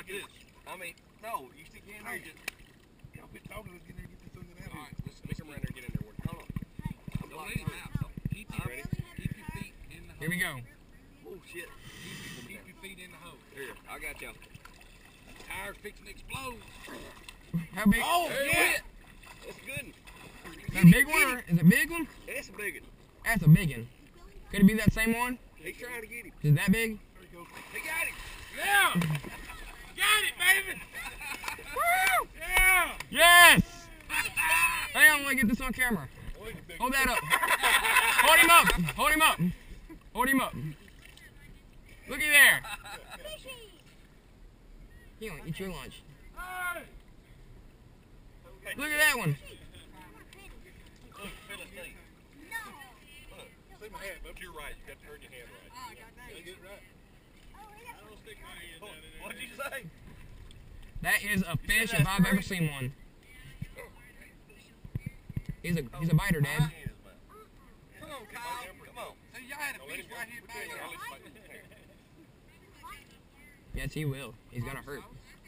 like this. I mean, no, you stick your hand there. Y'all quit talking. Let's get in there and get this thing out. All right, let's come around there and get in there. Hold on. Don't let him out. Keep your feet in the hole. Here we go. Oh, shit. Keep your feet in the hole. Here, I got y'all. Tire's fixing to explode. How big? Oh, Hey, yeah. That's a good one. Is that a big one or is it a big one? That's a big one. That's a big one. Could it be that same one? He's trying to get him. Is it that big? There he goes. He got him. Yeah! Got it, baby! Woo! Yeah! Yes! Hang on, I want to get this on camera. Hold that up. Hold him up. Hold him up. Hold him up. Looky there. You don't eat your lunch. Look at that one. See my hand, up to your right. You got to turn your hand right. Oh, I got that. Get it right. I don't stick my hand down in there. What'd you say? That is a fish if I've ever seen one. He's a biter, Dad. Come on, Kyle. Come on. See, y'all had a fish right here back. Yes, he will. He's gonna hurt.